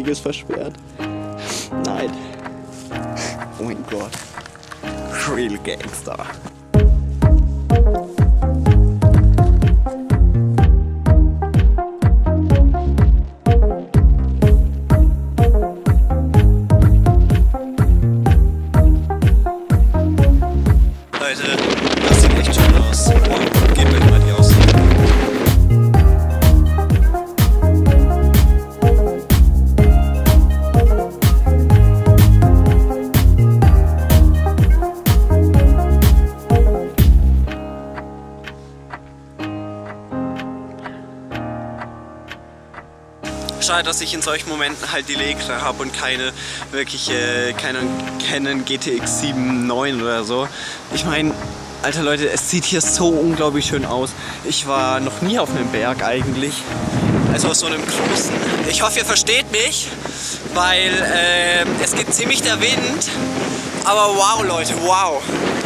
ist versperrt. Nein. Oh mein Gott. Real Gangster. Leute, das sieht echt schön aus. Wow, gebt mir mal die Aussicht. Schade, dass ich in solchen Momenten halt die Legra habe und keine wirkliche, keine Canon GTX 7.9 oder so. Ich meine, alter Leute, es sieht hier so unglaublich schön aus. Ich war noch nie auf einem Berg eigentlich, also aus so einem großen. Ich hoffe, ihr versteht mich, weil es geht ziemlich der Wind. Aber wow, Leute, wow.